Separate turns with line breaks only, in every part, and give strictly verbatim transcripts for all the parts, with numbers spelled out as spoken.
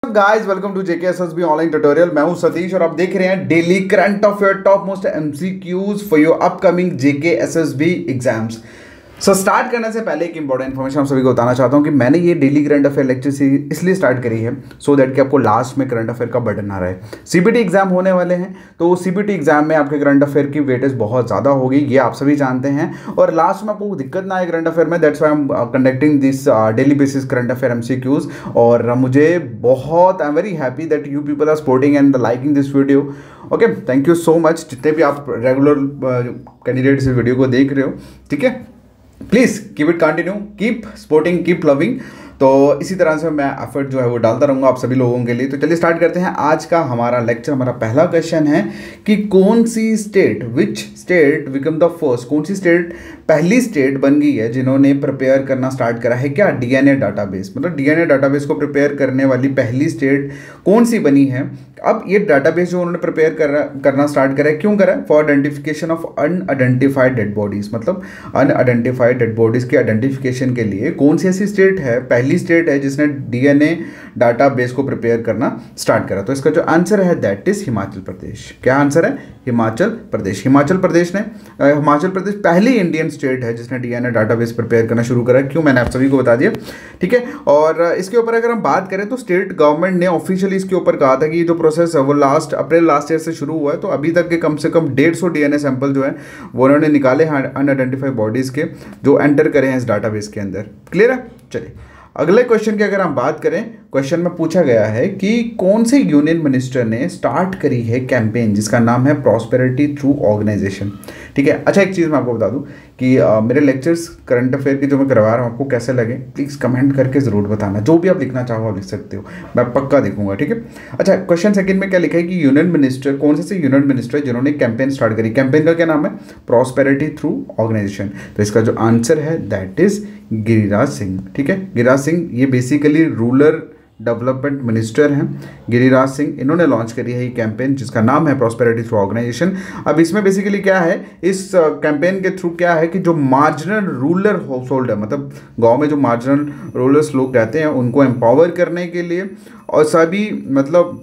Guys welcome to JK SSB online tutorial. मैं हूं सतीश और आप देख रहे हैं daily current affair top most MCQs for your upcoming JK SSB exams. So start करने से पहले एक इंपॉर्टेंट इन्फॉर्मेशन आप सभी को बताना चाहता हूं कि मैंने ये daily current affair lecture series इसलिए स्टार्ट करी है सो so दैट कि आपको लास्ट में करंट अफेयर का बर्डन ना रहे। सीबीटी एग्जाम होने वाले हैं तो सीबीटी एग्जाम में आपके करंट अफेयर की वेटेज बहुत ज़्यादा होगी, ये आप सभी जानते हैं। और लास्ट में आपको दिक्कत ना आए करंट अफेयर में, that's why I am conducting this daily basis current affair MCQs. और मुझे बहुत I am very happy that you people are supporting and liking this video. Okay, thank you so much जितने भी आप regular candidate इस video को देख रहे हो, ठीक है। Please keep it continue, keep supporting, keep loving. तो इसी तरह से मैं एफर्ट जो है वो डालता रहूँगा आप सभी लोगों के लिए। तो चलिए स्टार्ट करते हैं आज का हमारा लेक्चर। हमारा पहला क्वेश्चन है कि कौन सी state, which state become the first, कौन सी स्टेट पहली स्टेट बन गई है जिन्होंने प्रिपेयर करना स्टार्ट करा है क्या डीएनए डाटाबेस, मतलब डीएनए डाटाबेस को प्रिपेयर करने वाली पहली स्टेट कौन सी बनी है। अब ये डाटाबेस जो उन्होंने प्रिपेयर कर करना स्टार्ट करा है, क्यों करा है? For identification of unidentified dead bodies, मतलब अनआइडेंटिफाइड डेड बॉडीज के आइडेंटिफिकेशन के लिए कौन सी ऐसी स्टेट है, पहली स्टेट है जिसने डीएनए डाटाबेस को प्रिपेयर करना स्टार्ट करा। तो इसका जो आंसर है दैट इज हिमाचल प्रदेश। क्या आंसर है? हिमाचल प्रदेश। हिमाचल प्रदेश ने हिमाचल प्रदेश पहली इंडियन स्टेट है जिसने डीएनए डाटाबेस प्रिपेयर करना शुरू करा। क्यों, मैंने आप सभी को बता दिया, ठीक है। और इसके ऊपर अगर हम बात करें तो स्टेट गवर्नमेंट ने ऑफिशियली इसके ऊपर कहा था कि ये जो प्रोसेस है वो लास्ट अप्रैल लास्ट ईयर से शुरू हुआ है। तो अभी तक के कम से कम डेढ़ सौ डीएनए सैंपल जो है वो उन्होंने निकाले हैं अनआइडेंटिफाइड बॉडीज के, जो एंटर करे हैं इस डाटाबेस के अंदर। क्लियर है? चलिए अगले क्वेश्चन की अगर हम बात करें, क्वेश्चन में पूछा गया है कि कौन से यूनियन मिनिस्टर ने स्टार्ट करी है कैंपेन जिसका नाम है प्रॉस्पेरिटी थ्रू ऑर्गेनाइजेशन, ठीक है। अच्छा, एक चीज़ मैं आपको बता दूं कि आ, मेरे लेक्चर्स करंट अफेयर के जो मैं करवा रहा हूँ आपको कैसे लगे, प्लीज़ कमेंट करके ज़रूर बताना। जो भी आप लिखना चाहो आप लिख सकते हो, मैं पक्का देखूंगा, ठीक है। अच्छा, क्वेश्चन सेकंड में क्या लिखा है कि यूनियन मिनिस्टर, कौन से से यूनियन मिनिस्टर जिन्होंने कैंपेन स्टार्ट करी, कैंपेन का क्या नाम है? Prosperity through organisation. तो इसका जो आंसर है दैट इज गिरिराज सिंह, ठीक है। गिरिराज सिंह ये बेसिकली रूरल डेवलपमेंट मिनिस्टर हैं, गिरिराज सिंह। इन्होंने लॉन्च करी है ये कैंपेन जिसका नाम है प्रॉस्पेरिटी थ्रू ऑर्गेनाइजेशन। अब इसमें बेसिकली क्या है, इस कैंपेन के थ्रू क्या है कि जो मार्जिनल रूरल हाउस होल्ड है, मतलब गांव में जो मार्जिनल रूरल लोग रहते हैं उनको एम्पावर करने के लिए, और सभी मतलब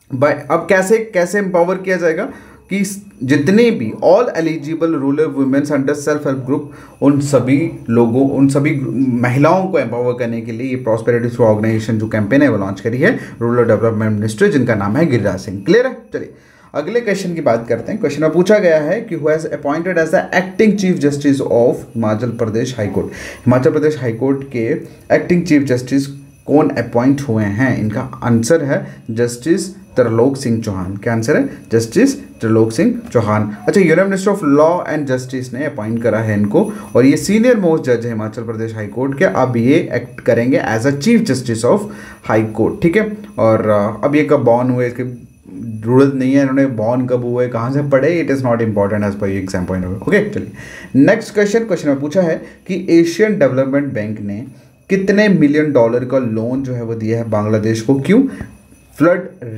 अब कैसे कैसे एम्पावर किया जाएगा कि जितने भी all eligible rural womens under self help group, उन सभी लोगों, उन सभी महिलाओं को एम्पावर करने के लिए ये प्रॉस्पेरिटी थ्रू ऑर्गेनाइजेशन जो कैंपेन है वो लॉन्च करी है रूरल डेवलपमेंट मिनिस्टर जिनका नाम है गिरिराज सिंह। क्लियर है? चलिए अगले क्वेश्चन की बात करते हैं। क्वेश्चन में पूछा गया है कि who has appointed as the acting chief justice of Himachal Pradesh high court. Himachal Pradesh high court के एक्टिंग चीफ जस्टिस कौन अपॉइंट हुए हैं? इनका आंसर है जस्टिस त्रिलोक सिंह चौहान। क्या आंसर है? जस्टिस त्रिलोक सिंह चौहान। अच्छा, union minister of law and justice ने अपॉइंट करा है इनको, और ये सीनियर मोस्ट जज है हिमाचल प्रदेश हाई कोर्ट के। अब ये एक्ट करेंगे as a chief justice of high court, ठीक है। और अब ये कब बॉर्न हुए इसकी जरूरत नहीं है, इन्होंने बॉर्न कब हुए, कहाँ से पढ़े, it is not important as per exam point of. Okay, चलिए नेक्स्ट क्वेश्चन। क्वेश्चन में पूछा है कि एशियन डेवलपमेंट बैंक ने कितने मिलियन डॉलर का लोन जो है वो दिया है बांग्लादेश को, क्यों? फ्लड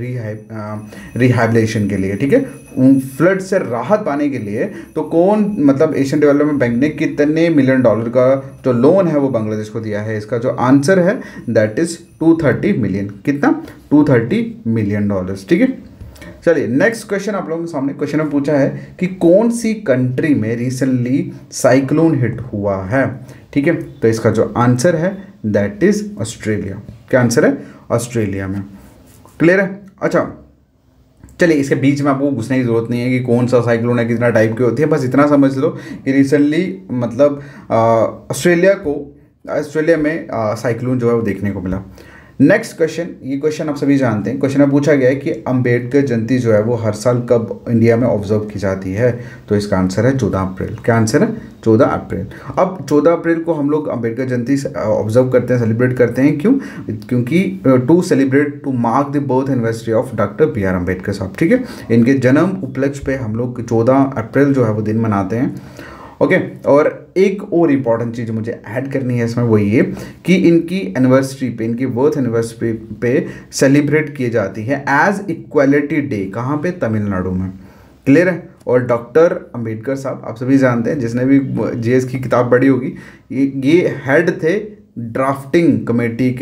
रिहैबिलिटेशन के लिए, ठीक है, फ्लड से राहत पाने के लिए। तो कौन, मतलब एशियन डेवलपमेंट बैंक ने कितने मिलियन डॉलर का जो लोन है वो बांग्लादेश को दिया है? इसका जो आंसर है that is two thirty million. कितना? टू थर्टी मिलियन डॉलर्स, ठीक है। चलिए नेक्स्ट क्वेश्चन आप लोगों के सामने। क्वेश्चन में पूछा है कि कौन सी कंट्री में रिसेंटली साइक्लोन हिट हुआ है, ठीक है। तो इसका जो आंसर है दैट इज ऑस्ट्रेलिया। क्या आंसर है? ऑस्ट्रेलिया में। क्लियर है? अच्छा, चलिए इसके बीच में आपको घुसने की जरूरत नहीं है कि कौन सा साइक्लोन है, कितना टाइप की होती है, बस इतना समझ लो कि रिसेंटली मतलब ऑस्ट्रेलिया को ऑस्ट्रेलिया में साइक्लोन जो है वो देखने को मिला। नेक्स्ट क्वेश्चन, ये क्वेश्चन आप सभी जानते हैं। क्वेश्चन में पूछा गया है कि अंबेडकर जयंती जो है वो हर साल कब इंडिया में ऑब्जर्व की जाती है? तो इसका आंसर है चौदह अप्रैल। क्या आंसर है? चौदह अप्रैल। अब चौदह अप्रैल को हम लोग अंबेडकर जयंती ऑब्जर्व करते हैं, सेलिब्रेट करते हैं। क्यों? क्योंकि to celebrate to mark the birth anniversary of doctor B R Ambedkar साहब, ठीक है। इनके जन्म उपलक्ष्य पे हम लोग चौदह अप्रैल जो है वो दिन मनाते हैं। ओके okay, और एक और इम्पॉर्टेंट चीज़ मुझे ऐड करनी है इसमें, वो ये कि इनकी एनिवर्सरी पे, इनकी बर्थ एनिवर्सरी पे सेलिब्रेट की जाती है एज इक्वालिटी डे। कहाँ पे? तमिलनाडु में। क्लियर है? और डॉक्टर अंबेडकर साहब आप सभी जानते हैं, जिसने भी जीएस की किताब पढ़ी होगी, ये ये हेड थे ड्राफ्टिंग कमेटी के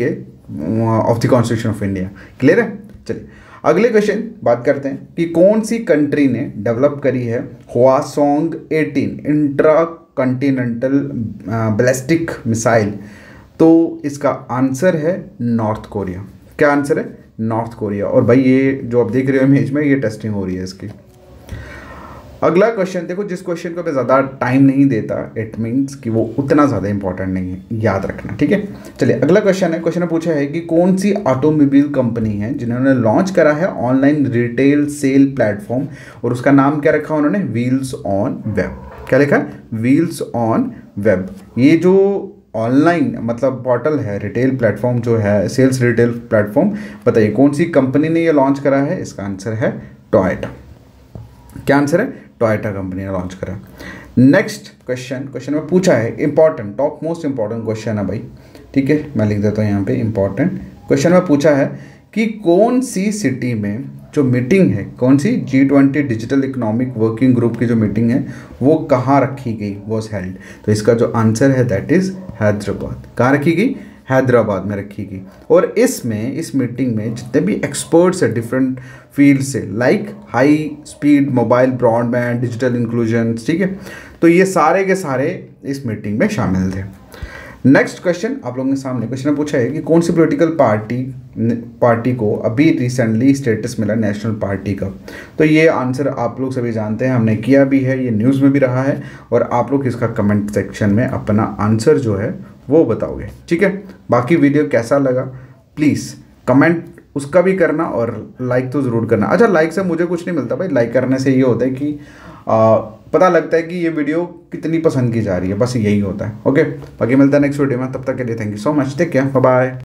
of the constitution of India. Clear है? चलिए अगले क्वेश्चन बात करते हैं कि कौन सी कंट्री ने डेवलप करी है Hwasong eighteen intra continental ballistic missile. तो इसका आंसर है नॉर्थ कोरिया। क्या आंसर है? North Korea. और भाई ये जो आप देख रहे हो इमेज में, ये टेस्टिंग हो रही है इसकी। अगला क्वेश्चन देखो, जिस क्वेश्चन को मैं ज़्यादा टाइम नहीं देता, इट मीन्स कि वो उतना ज़्यादा इंपॉर्टेंट नहीं है, याद रखना, ठीक है। चलिए अगला क्वेश्चन है, क्वेश्चन ने पूछा है कि कौन सी ऑटोमोबाइल कंपनी है जिन्होंने लॉन्च करा है ऑनलाइन रिटेल सेल प्लेटफॉर्म, और उसका नाम क्या रखा उन्होंने? Wheels on web. क्या लिखा है? Wheels on web. ये जो ऑनलाइन मतलब पोर्टल है, रिटेल प्लेटफॉर्म जो है, सेल्स रिटेल प्लेटफॉर्म, बताइए कौन सी कंपनी ने ये लॉन्च करा है? इसका आंसर है टोयोटा। क्या आंसर है? टोयोटा कंपनी ने लॉन्च करा। नेक्स्ट क्वेश्चन, क्वेश्चन में पूछा है important, top most important question है भाई, ठीक है, मैं लिख देता हूँ यहाँ पे इंपॉर्टेंट। क्वेश्चन में पूछा है कि कौन सी सिटी में जो मीटिंग है, कौन सी G twenty digital economic working group की जो मीटिंग है वो कहाँ रखी गई, वॉज हेल्ड। तो इसका जो आंसर है दैट इज हैदराबाद। कहाँ रखी गई? हैदराबाद में रखी गई। और इसमें इस मीटिंग में जितने भी एक्सपर्ट्स हैं डिफरेंट फील्ड से, like high speed mobile broadband, digital inclusion, ठीक है, तो ये सारे के सारे इस मीटिंग में शामिल थे। नेक्स्ट क्वेश्चन आप लोगों के सामने क्वेश्चन में पूछा है कि कौन सी पॉलिटिकल पार्टी पार्टी को अभी रिसेंटली स्टेटस मिला नेशनल पार्टी का। तो ये आंसर आप लोग सभी जानते हैं, हमने किया भी है, ये न्यूज़ में भी रहा है, और आप लोग इसका कमेंट सेक्शन में अपना आंसर जो है वो बताओगे, ठीक है। बाकी वीडियो कैसा लगा प्लीज़ कमेंट उसका भी करना, और लाइक तो ज़रूर करना। अच्छा, लाइक से मुझे कुछ नहीं मिलता भाई, लाइक करने से ये होता है कि आ, पता लगता है कि ये वीडियो कितनी पसंद की जा रही है, बस यही होता है। ओके, बाकी मिलता है नेक्स्ट वीडियो में, तब तक के लिए thank you so much, take care, bye bye.